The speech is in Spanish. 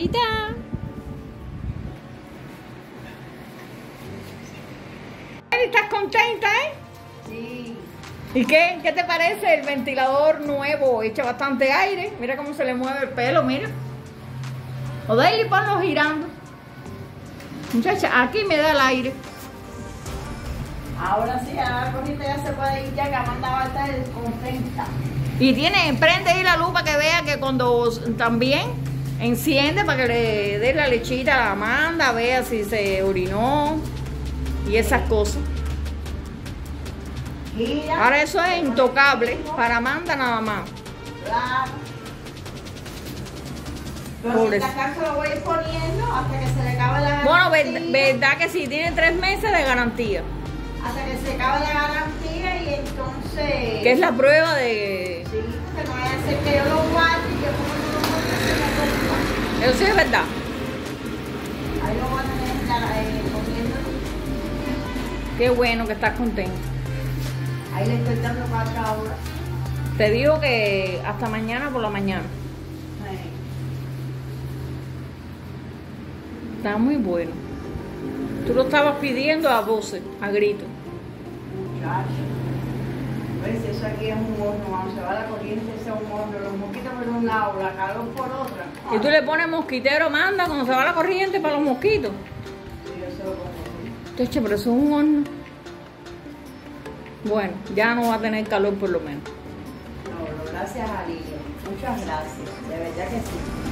Clarita. ¿Estás contenta, Sí. ¿Y qué? ¿Qué te parece el ventilador nuevo? Echa bastante aire. Mira cómo se le mueve el pelo, mira. O Daily, ponlo girando. Muchacha, aquí me da el aire. Ahora sí, ahora Corita ya se puede ir ya que Amanda va a estar contenta. Y prende ahí la luz para que vea que cuando también enciende para que le dé la lechita a la Amanda, vea si se orinó y esas cosas. Gira. Ahora eso es intocable para Amanda nada más. Claro. Pero Pobre. si acaso lo voy a ir poniendo hasta que se le acabe la Bueno, garantía. verdad que sí, tiene 3 meses de garantía. Hasta que se acabe la garantía y entonces... Que es la prueba de... Sí, que no vaya a ser que yo lo guarde y yo como no lo guarde se me preocupa. Eso sí es verdad. Ahí lo voy a tener poniendo. Qué bueno que estás contento. Ahí le estoy dando 4 horas. Te digo que hasta mañana por la mañana. Está muy bueno. Tú lo estabas pidiendo a voces, a gritos. Muchacho. Pues eso aquí es un horno, cuando se va la corriente, ese es un horno, los mosquitos por un lado, la calor por otra. Y tú le pones mosquitero, manda cuando se va la corriente para los mosquitos. Sí, yo se lo pongo. Entonces, pero eso es un horno. Bueno, ya no va a tener calor por lo menos. No, gracias a Dios. Muchas gracias, de verdad que sí.